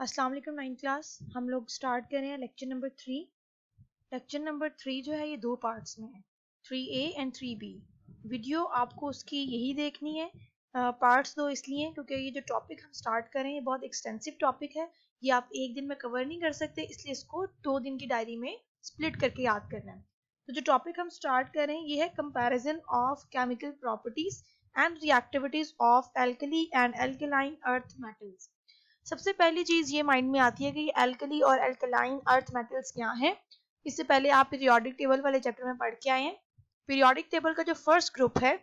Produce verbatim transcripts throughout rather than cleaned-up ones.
अस्सलाम वालेकुम nine class. हम लोग स्टार्ट कर रहे हैं lecture number three. Lecture number three जो है ये दो पार्ट्स में है, three A and three B. Video आपको उसकी यही देखनी है। पार्ट्स दो इसलिए क्योंकि ये जो टॉपिक हम स्टार्ट कर रहे हैं ये बहुत एक्सटेंसिव टॉपिक है, ये आप एक दिन में कवर नहीं कर सकते, इसलिए इसको दो दिन की डायरी में स्प्लिट करके याद करना है। तो जो टॉपिक हम स्टार्ट कर रहे हैं ये है comparison of chemical properties and reactivities of alkali and alkaline earth metals. सबसे पहली चीज ये माइंड में आती है कि ये एल्कली और एल्कलाइन अर्थ मेटल्स क्या हैं। इससे पहले आप पीरियोडिक टेबल वाले चैप्टर में पढ़ के आए हैं। पीरियोडिक टेबल का जो फर्स्ट ग्रुप है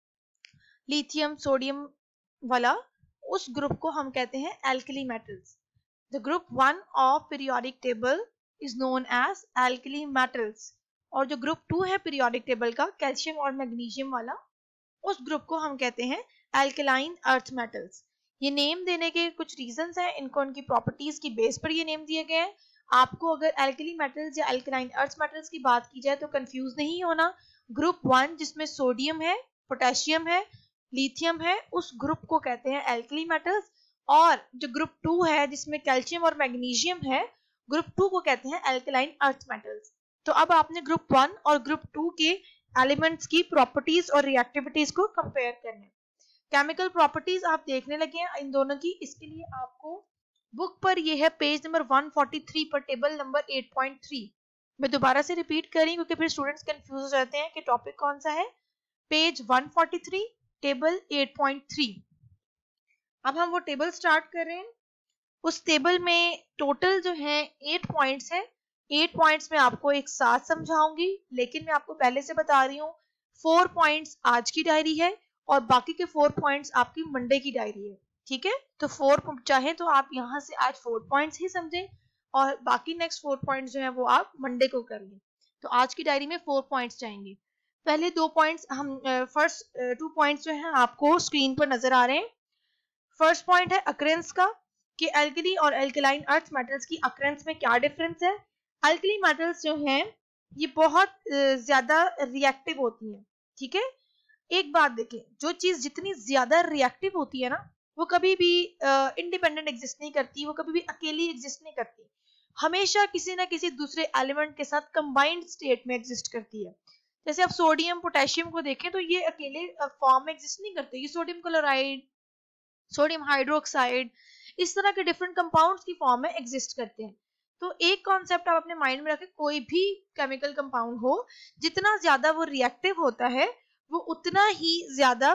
लिथियम सोडियम वाला, उस ग्रुप को हम कहते हैं alkali metals. The group one of periodic table is known as alkali metals, और जो ग्रुप टू है पीरियोडिक टेबल का कैल्शियम और मैग्नीशियम वाला, उस ग्रुप को हम कहते हैं एल्कलाइन अर्थ मेटल्स। ये नेम देने के कुछ रीजंस हैं, इनको उनकी प्रॉपर्टीज की बेस पर ये नेम दिए गए हैं। आपको अगर एल्कली मेटल्स या एल्कलाइन अर्थ मेटल्स की बात की जाए तो कंफ्यूज नहीं होना। ग्रुप वन जिसमें सोडियम है, पोटेशियम है, लिथियम है, उस ग्रुप को कहते हैं एल्कली मेटल्स, और जो ग्रुप टू है जिसमें कैल्शियम और मैग्नीशियम है, ग्रुप टू को कहते हैं एल्कलाइन अर्थ मेटल्स। तो अब आपने ग्रुप वन और ग्रुप टू के एलिमेंट्स की प्रॉपर्टीज और रिएक्टिविटीज को कंपेयर करना है। केमिकल प्रॉपर्टीज आप देखने लगे हैं इन दोनों की, इसके लिए आपको बुक पर ये है page number one forty three पर table number eight point three. मैं दोबारा से रिपीट कर रही हूँ क्योंकि फिर स्टूडेंट्स कंफ्यूज हो जाते हैं कि टॉपिक कौन सा है। Page one forty three table eight point three. अब हम वो टेबल स्टार्ट कर रहे हैं। उस टेबल में टोटल जो है एट पॉइंट्स है। एट पॉइंट्स में आपको एक साथ समझाऊंगी, लेकिन मैं आपको पहले से बता रही हूँ फोर पॉइंट्स आज की डायरी है और बाकी के फोर पॉइंट्स आपकी मंडे की डायरी है। ठीक है, तो फोर चाहे तो आप यहाँ से आज फोर पॉइंट्स ही समझें और बाकी नेक्स्ट फोर पॉइंट्स जो है वो आप मंडे को कर लें। तो आज की डायरी में फोर पॉइंट्स जाएंगे। पहले दो पॉइंट्स हम फर्स्ट टू पॉइंट्स जो है आपको स्क्रीन पर नजर आ रहे हैं। फर्स्ट पॉइंट है अकरेंस का, कि एल्कली और एल्कलाइन अर्थ मेटल्स की अकरेंस में क्या डिफरेंस है। एल्कली मेटल्स जो हैं ये बहुत ज्यादा रिएक्टिव होती हैं। ठीक है, एक बात देखें, जो चीज जितनी ज्यादा रिएक्टिव होती है ना वो कभी भी इंडिपेंडेंट uh, एग्जिस्ट नहीं करती, वो कभी भी अकेली एग्जिस्ट नहीं करती, हमेशा किसी ना किसी दूसरे एलिमेंट के साथ कंबाइंड स्टेट में एग्जिस्ट करती है। जैसे आप सोडियम पोटेशियम को देखें तो ये अकेले फॉर्म में एग्जिस्ट नहीं करते, ये सोडियम क्लोराइड, सोडियम हाइड्रोक्साइड, इस तरह के डिफरेंट कंपाउंड्स की फॉर्म में एग्जिस्ट करते हैं। तो एक कॉन्सेप्ट आप अपने माइंड में रखें, कोई भी केमिकल कंपाउंड हो जितना ज्यादा वो रिएक्टिव होता है वो उतना ही ज्यादा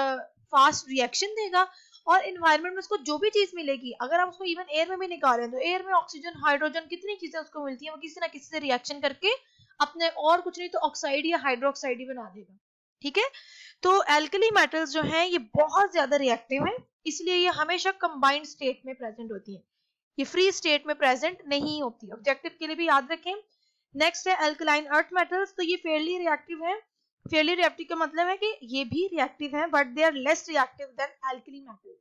फास्ट रिएक्शन देगा, और एनवायरनमेंट में उसको जो भी चीज मिलेगी, अगर आप उसको इवन एयर में भी निकालें तो एयर में ऑक्सीजन, हाइड्रोजन, कितनी चीजें उसको मिलती है, वो किसी ना किसी से रिएक्शन करके अपने और कुछ नहीं तो ऑक्साइड या हाइड्रोक्साइड ही बना देगा। ठीक है, तो एल्कली मेटल्स जो हैं ये बहुत ज्यादा रिएक्टिव हैं, इसलिए ये हमेशा कंबाइंड स्टेट में प्रेजेंट होती है, ये फ्री स्टेट में प्रेजेंट नहीं होती। ऑब्जेक्टिव के लिए भी याद रखें। नेक्स्ट है एल्कलाइन अर्थ मेटल्स, तो ये फेयरली रिएक्टिव है। फेयरली रिएक्टिव का मतलब है कि ये भी रिएक्टिव हैं but they are less reactive than alkali metal.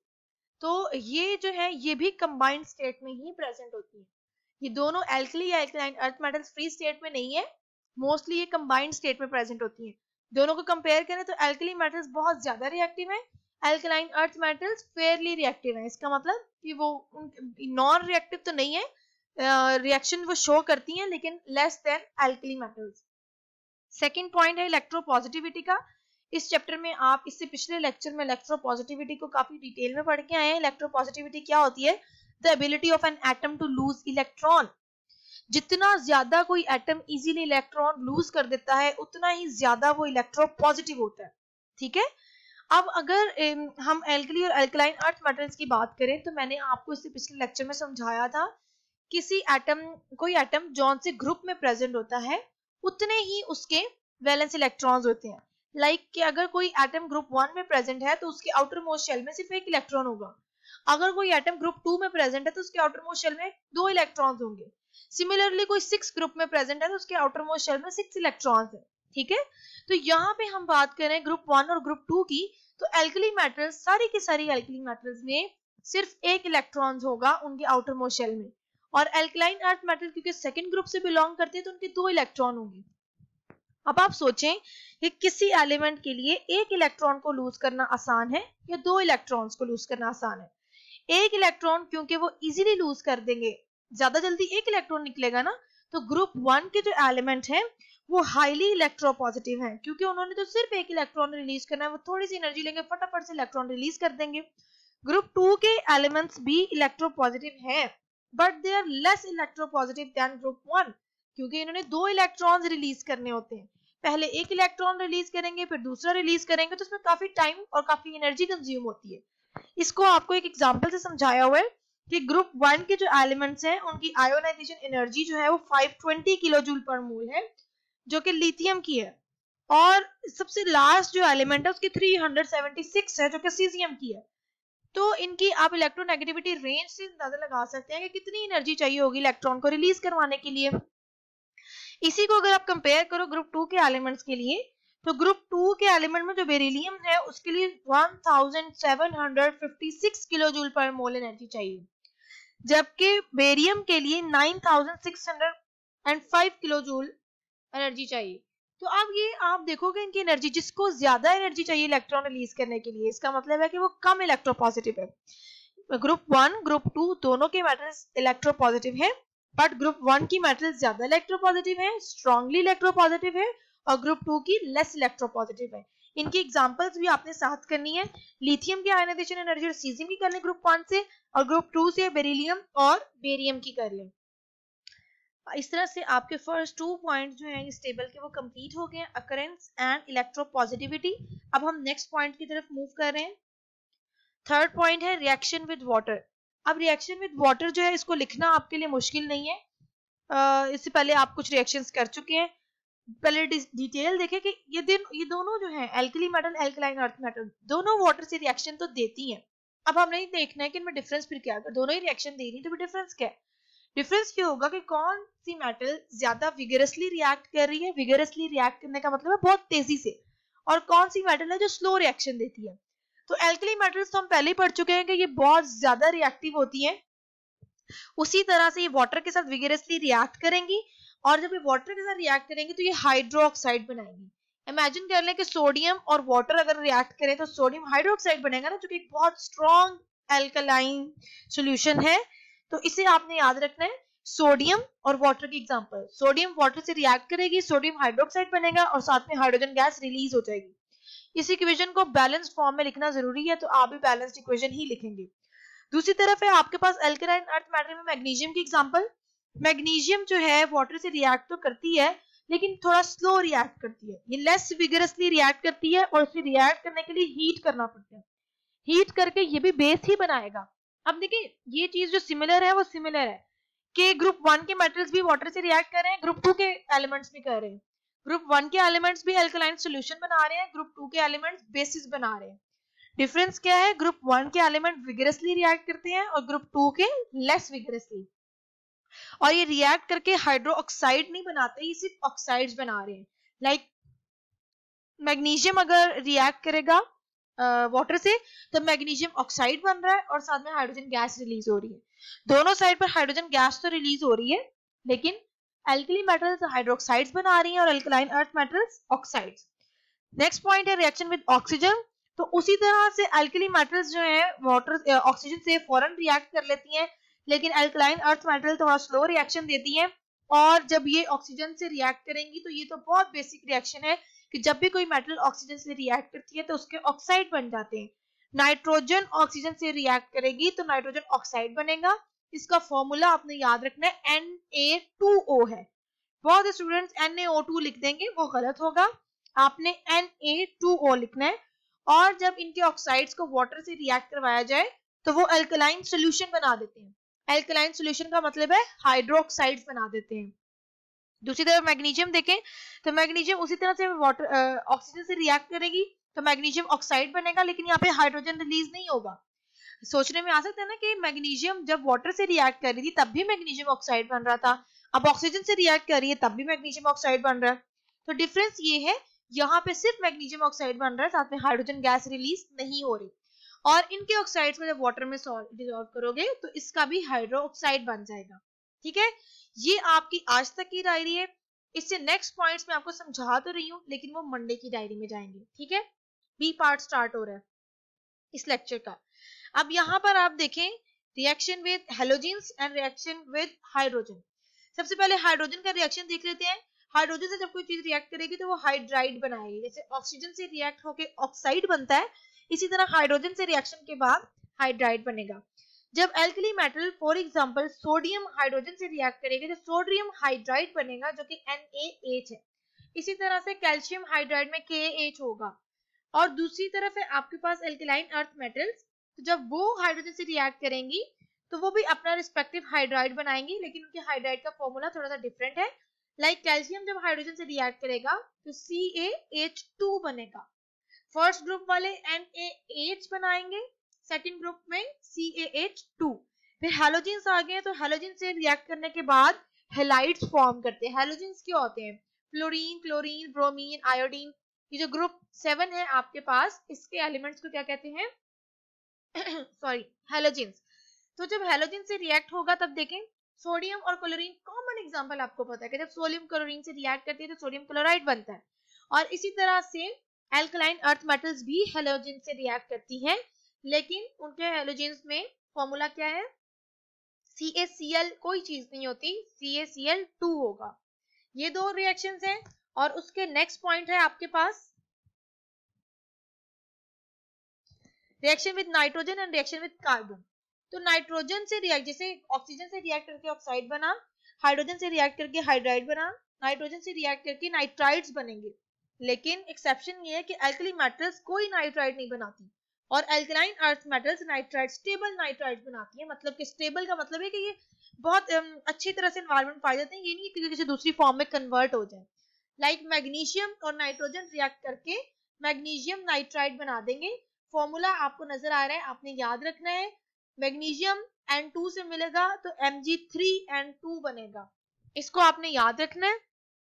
तो ये जो है ये भी कंबाइंड स्टेट में ही प्रेजेंट होती है। ये दोनों एल्कली या alkaline earth metals free state में नहीं है, मोस्टली ये कंबाइंड स्टेट में प्रेजेंट होती है। दोनों को कंपेयर करें तो एल्कली मेटल्स बहुत ज्यादा रिएक्टिव है, alkaline earth metals fairly reactive है। इसका मतलब कि वो नॉन रिएक्टिव तो नहीं है, रिएक्शन uh, वो शो करती हैं लेकिन less than alkali metals. Second point है इलेक्ट्रोपॉजिटिविटी का। इस चैप्टर में आप इससे पिछले लेक्चर में इलेक्ट्रोपॉजिटिविटी को काफी डिटेल में पढ़ के आए हैं। इलेक्ट्रोपॉजिटिविटी क्या होती है? The ability of an atom to lose electron. जितना ज्यादा कोई एटम इजीली इलेक्ट्रॉन लूज कर देता है उतना ही ज्यादा वो इलेक्ट्रोपॉजिटिव होता है। ठीक है, अब अगर हम एल्कली और एल्कलाइन अर्थ मेटल्स की बात करें तो मैंने आपको इससे पिछले लेक्चर में समझाया था, किसी एटम कोई एटम जौन से ग्रुप में प्रेजेंट होता है उतने ही उसके वैलेंस इलेक्ट्रॉन्स होते हैं। लाइक like कि अगर कोई एटम ग्रुप वन में प्रेजेंट है तो उसके आउटर मोस्ट शेल में सिर्फ एक इलेक्ट्रॉन होगा। अगर कोई एटम ग्रुप टू में प्रेजेंट है तो उसके आउटर मोस्ट शेल में दो इलेक्ट्रॉन्स होंगे। सिमिलरली कोई सिक्स ग्रुप में प्रेजेंट है तो उसके आउटर मोस्ट शेल में सिक्स इलेक्ट्रॉन्स है। ठीक है, तो यहाँ पे हम बात करें ग्रुप वन और ग्रुप टू की, तो एल्कली मेटल्स, सारी की सारी एल्कली मेटल्स में सिर्फ एक इलेक्ट्रॉन्स होगा उनके आउटर मोस्ट शेल में, और एल्कलाइन अर्थ मेटल क्योंकि सेकंड ग्रुप से बिलोंग करते हैं तो उनके दो इलेक्ट्रॉन होंगे। अब आप सोचें कि किसी एलिमेंट के लिए एक इलेक्ट्रॉन को लूज करना आसान है या दो इलेक्ट्रॉन्स को लूज करना आसान है। एक इलेक्ट्रॉन क्योंकि वो इजीली लूज कर देंगे, ज्यादा जल्दी एक इलेक्ट्रॉन निकलेगा ना, तो ग्रुप वन के जो एलिमेंट हैं वो हाईली इलेक्ट्रोपॉजिटिव हैं, क्योंकि उन्होंने तो सिर्फ एक इलेक्ट्रॉन रिलीज करना है, वो थोड़ी सी एनर्जी लेंगे, फटाफट से इलेक्ट्रॉन रिलीज कर देंगे। ग्रुप टू के एलिमेंट्स भी इलेक्ट्रोपॉजिटिव हैं, but they are less electropositive than group one, क्योंकि इन्होंने दो इलेक्ट्रॉन्स रिलीज करने होते हैं, पहले एक इलेक्ट्रॉन रिलीज करेंगे फिर दूसरा रिलीज करेंगे, तो उसमें काफी टाइम और काफी एनर्जी कंज्यूम होती है। इसको आपको एक एग्जांपल से समझाया हुआ है कि ग्रुप वन के जो एलिमेंट्स हैं उनकी आयोनाइजेशन एनर्जी जो है वो पाँच सौ बीस किलो जूल पर मोल है, जो कि लिथियम की है, और सबसे लास्ट जो एलिमेंट है उसकी तीन सौ छिहत्तर है जो कि सीजियम की है। तो इनकी आप इलेक्ट्रोनेगेटिविटी रेंज से अंदाजा लगा सकते हैं कि कितनी एनर्जी चाहिए होगी इलेक्ट्रॉन को रिलीज करवाने के लिए। इसी को अगर आप कंपेयर करो ग्रुप टू के एलिमेंट्स के लिए, तो ग्रुप टू के एलिमेंट में जो बेरिलियम है उसके लिए सत्रह सौ छप्पन किलो जूल पर मोल एनर्जी चाहिए, जबकि बेरियम के लिए नौ हज़ार छह सौ पाँच किलो जूल एनर्जी चाहिए। तो अब ये आप देखोगे इनकी एनर्जी, जिसको ज्यादा एनर्जी चाहिए इलेक्ट्रॉन रिलीज करने के लिए, इसका मतलब है कि वो कम इलेक्ट्रोपॉजिटिव है। ग्रुप वन ग्रुप टू दोनों के मेटल्स इलेक्ट्रोपॉजिटिव है, बट ग्रुप वन की मेटल्स ज्यादा इलेक्ट्रोपॉजिटिव है, स्ट्रांगली इलेक्ट्रोपॉजिटिव है, और ग्रुप टू की लेस इलेक्ट्रोपॉजिटिव है। इनकी एग्जांपल्स भी आपने साथ करनी है, लिथियम की आयनाइजेशन एनर्जी और सीजियम की कर लें ग्रुप वन से, और ग्रुप टू से बेरिलियम और बेरियम की कर लें। इस तरह से आपके फर्स्ट टू पॉइंट जो हैं इस टेबल के वो कंप्लीट हो गए, अकरेंस एंड इलेक्ट्रोपॉजिटिविटी। अब हम नेक्स्ट पॉइंट की तरफ मूव कर रहे हैं। थर्ड पॉइंट है रिएक्शन विद वाटर। अब रिएक्शन विद वाटर जो है इसको लिखना आपके लिए मुश्किल नहीं है, आ, इससे पहले आप कुछ रिएक्शंस कर चुके हैं। पहले डिटेल देखें कि ये दिन ये दोनों जो है alkali metal alkaline earth metal दोनों वाटर से रिएक्शन तो देती हैं। अब हमें नहीं देखना है कि इनमें डिफरेंस फिर क्या है, दोनों ही रिएक्शन दे रही है तो डिफरेंस क्या है। डिफरेंस ये होगा कि कौन सी मेटल ज्यादा विगरसली रिएक्ट कर रही है, विगरसली रिएक्ट करने का मतलब है बहुत तेजी से, और कौन सी मेटल है जो स्लो रिएक्शन देती है। तो एल्कली मेटल्स तो हम पहले ही पढ़ चुके हैं कि ये बहुत ज्यादा रिएक्टिव होती हैं, उसी तरह से ये वाटर के साथ विगरसली रिएक्ट करेंगी, और जब ये वाटर के साथ रिएक्ट करेंगी तो ये हाइड्रोक्साइड बनाएंगी। इमेजिन कर लें कि सोडियम और वाटर अगर रिएक्ट करें तो सोडियम हाइड्रोक्साइड बनेगा ना, जो कि एक बहुत स्ट्रॉन्ग एल्कलाइन सॉल्यूशन है। तो इसे आपने याद रखना है, सोडियम और वाटर की एग्जांपल, सोडियम वाटर से रिएक्ट करेगी, सोडियम हाइड्रोक्साइड बनेगा और साथ में हाइड्रोजन गैस रिलीज हो जाएगी। इस इक्वेशन को बैलेंस्ड फॉर्म में लिखना जरूरी है, तो आप भी बैलेंस्ड इक्वेशन ही लिखेंगे। दूसरी तरफ है आपके पास एल्कलाइन अर्थ मैटर में मैग्नीशियम की एग्जांपल। मैग्नीशियम जो है वाटर से रिएक्ट तो करती है लेकिन थोड़ा स्लो रिएक्ट करती है, ये लेस विगरसली रिएक्ट करती है, और इसे रिएक्ट करने के लिए हीट करना पड़ता है, हीट करके ये भी बेस ही बनाएगा। अब देखिए ये चीज जो सिमिलर है वो सिमिलर है कि ग्रुप वन के मेटल्स भी वाटर से रिएक्ट कर रहे हैं, ग्रुप टू के एलिमेंट्स भी कर रहे हैं। ग्रुप वन के एलिमेंट्स भी अल्कलाइन सॉल्यूशन बना रहे हैं, ग्रुप टू के एलिमेंट्स बेसिस बना रहे हैं। डिफरेंस क्या है, ग्रुप वन के एलिमेंट विगरसली रिएक्ट करते हैं और ग्रुप टू के लेस विगरसली, और ये रिएक्ट करके हाइड्रो ऑक्साइड नहीं बनाते, ये सिर्फ ऑक्साइड्स बना रहे हैं। लाइक मैग्नीशियम अगर रिएक्ट करेगा वाटर uh, से तो मैग्नीशियम ऑक्साइड बन रहा है और साथ में हाइड्रोजन गैस रिलीज हो रही है। दोनों साइड पर हाइड्रोजन गैस तो रिलीज हो रही है, लेकिन एल्कली मेटल्स हाइड्रोक्साइड्स बना रही हैं और alkaline earth metals oxides. Next point है रिएक्शन विद ऑक्सीजन। तो उसी तरह से एल्कली मेटल्स जो है वाटर ऑक्सीजन से फौरन रिएक्ट कर लेती हैं, लेकिन अल्कलाइन अर्थ मेटल थोड़ा स्लो रिएक्शन देती हैं, और जब ये ऑक्सीजन से रिएक्ट करेंगी तो ये तो बहुत बेसिक रिएक्शन है कि जब भी कोई मेटल ऑक्सीजन से रिएक्ट करती है तो उसके ऑक्साइड बन जाते हैं। नाइट्रोजन ऑक्सीजन से रिएक्ट करेगी तो नाइट्रोजन ऑक्साइड बनेगा। इसका फॉर्मूला आपने याद रखना है, एन ए टू ओ है। बहुत students N A O two लिख देंगे, वो गलत होगा, आपने एन ए टू ओ लिखना है। और जब इनके ऑक्साइड्स को वाटर से रिएक्ट करवाया जाए तो वो अल्कलाइन सॉल्यूशन बना देते हैं। अल्कलाइन सॉल्यूशन का मतलब है हाइड्रोक्साइड्स बना देते हैं। दूसरी तरफ मैग्नीशियम देखें तो मैग्नीशियम उसी तरह से वाटर ऑक्सीजन से रिएक्ट करेगी तो मैग्नीशियम ऑक्साइड बनेगा, लेकिन यहाँ पे हाइड्रोजन रिलीज नहीं होगा। सोचने में आ सकता है ना कि मैग्नीशियम जब वाटर से रिएक्ट कर रही थी तब भी मैग्नीशियम ऑक्साइड बन रहा था, अब ऑक्सीजन से रिएक्ट कर रही है तब भी मैग्नीशियम ऑक्साइड बन रहा है। तो डिफरेंस ये है, यहाँ पे सिर्फ मैग्नीशियम ऑक्साइड बन रहा है, साथ में हाइड्रोजन गैस रिलीज नहीं हो रही। और इनके ऑक्साइड्स को जब वाटर में डिसॉल्व करोगे तो इसका भी हाइड्रो ऑक्साइड बन जाएगा। ठीक है, ये आपकी आज तक की डायरी है। इससे नेक्स्ट पॉइंट्स मैं आपको समझा तो रही हूँ, लेकिन वो मंडे की डायरी में जाएंगे। ठीक है, बी पार्ट स्टार्ट हो रहा है इस लेक्चर का। अब यहाँ पर आप देखें reaction with halogens and reaction with hydrogen. सबसे पहले हाइड्रोजन का रिएक्शन देख लेते हैं। हाइड्रोजन से जब कोई चीज रिएक्ट करेगी तो वो हाइड्राइड बनाएगी। जैसे ऑक्सीजन से रिएक्ट होकर ऑक्साइड बनता है, इसी तरह हाइड्रोजन से रिएक्शन के बाद हाइड्राइड बनेगा। जब alkali metal for example sodium hydrogen से रिएक्ट करेगा तो सोडियम हाइड्राइड बनेगा जो कि एन ए एच है। इसी तरह से कैल्शियम हाइड्राइड में के एच होगा। और दूसरी तरफ है आपके पास एल्कलाइन अर्थ मेटल्स, तो जब वो हाइड्रोजन से रिएक्ट करेंगी तो वो भी अपना रिस्पेक्टिव हाइड्राइड बनाएंगी, लेकिन उनके हाइड्राइड का फॉर्मूला थोड़ा सा डिफरेंट है। लाइक कैल्शियम जब हाइड्रोजन से रिएक्ट करेगा तो सी ए एच टू बनेगा। फर्स्ट ग्रुप वाले एन ए एच बनाएंगे, सेकंड ग्रुप में सी ए एच टू। फिर हैलोजेंस आ गए, तो हैलोजन से रिएक्ट करने के बाद हैलाइड्स फॉर्म करते हैं। हैलोजेंस क्या होते हैं? Fluorine, chlorine, bromine, iodine. ये जो ग्रुप सेवन है आपके पास, इसके एलिमेंट्स को क्या कहते हैं? Sorry, halogens. तो जब हैलोजन से रिएक्ट होगा तब देखें सोडियम और क्लोरीन, कॉमन एग्जांपल आपको पता है कि जब सोडियम क्लोरीन से रिएक्ट करती है तो सोडियम क्लोराइड बनता है। और इसी तरह से एल्कलाइन अर्थ मेटल्स भी हैलोजन से रिएक्ट करती हैं, लेकिन उनके हैलोजेंस में फॉर्मूला क्या है? सी ए सी एल कोई चीज नहीं होती, सी ए सी एल टू होगा। ये दो रिएक्शंस हैं। और उसके नेक्स्ट पॉइंट है आपके पास reaction with nitrogen and reaction with carbon. तो नाइट्रोजन से रिएक्ट, जैसे ऑक्सीजन से रिएक्ट करके ऑक्साइड बना, हाइड्रोजन से रिएक्ट करके हाइड्राइड बना, नाइट्रोजन से रिएक्ट करके नाइट्राइड्स बनेंगे। लेकिन एक्सेप्शन ये है कि एल्कली मेटल्स कोई नाइट्राइड नहीं बनाती और alkaline earth metals nitride, stable nitride बनाती है। मतलब कि स्टेबल का मतलब है कि ये बहुत um, अच्छी तरह से एनवायरनमेंट पाए जाते हैं, ये नहीं कि किसी दूसरी फॉर्म में कन्वर्ट हो जाए। लाइक मैग्नीशियम और नाइट्रोजन रिएक्ट करके मैग्नीशियम नाइट्राइड बना देंगे। फॉर्मूला आपको नजर आ रहा है, आपने याद रखना है। मैग्नीशियम एन टू से मिलेगा तो M G three N two बनेगा, इसको आपने याद रखना है।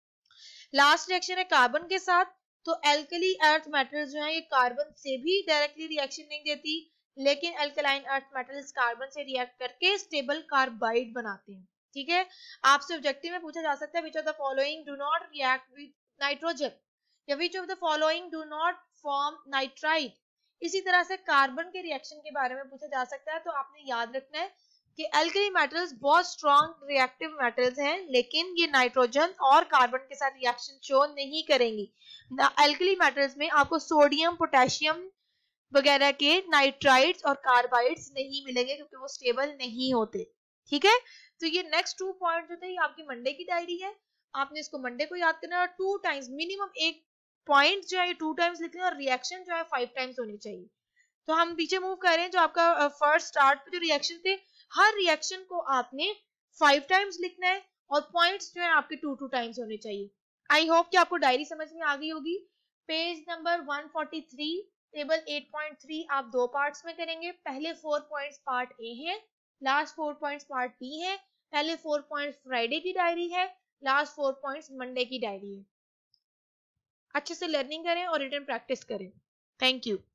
लास्ट रिएक्शन है कार्बन के साथ। तो एल्कली अर्थ मेटल्स जो है ये कार्बन से भी डायरेक्टली रिएक्शन नहीं देती, लेकिन एल्कलाइन अर्थ मेटल्स कार्बन से रिएक्ट करके स्टेबल कार्बाइड बनाते हैं। ठीक है, आपसे ऑब्जेक्टिव में पूछा जा सकता है which of the following do not react with nitrogen, या which of the following do not form nitride. इसी तरह से कार्बन के रिएक्शन के बारे में पूछा जा सकता है। तो आपने याद रखना है कि एल्कली मेटल्स बहुत स्ट्रॉन्ग रिएक्टिव मेटल्स हैं, लेकिन ये नाइट्रोजन और कार्बन के साथ रिएक्शन शो नहीं करेंगी। एल्कली मेटल्स में आपको सोडियम, पोटेशियम वगैरह के नाइट्राइड्स और कार्बाइड्स नहीं मिलेंगे क्योंकि वो स्टेबल नहीं होते। ठीक है, तो ये नेक्स्ट टू पॉइंट जो थे ये आपकी मंडे की डायरी है, आपने इसको मंडे को याद करना है। और टू टाइम्स मिनिमम एक पॉइंट जो है टू टाइम्स लिखना है और रिएक्शन जो है फाइव टाइम्स होनी चाहिए। तो हम पीछे मूव कर रहे हैं, जो आपका फर्स्ट स्टार्ट पे जो रिएक्शन थे, हर रिएक्शन को आपने फाइव टाइम्स लिखना है और पॉइंट्स जो है आपके टू टू टाइम्स होने चाहिए। आई होप कि आपको डायरी समझ में आ गई होगी। Page number one forty three, table eight point three आप दो पार्ट्स में करेंगे। पहले फोर पॉइंट्स पार्ट ए है, last four points part B है। पहले फोर पॉइंट्स फ्राइडे की डायरी है, लास्ट फोर पॉइंट्स मंडे की डायरी है। अच्छे से लर्निंग करें और रिटन प्रैक्टिस करें। Thank you.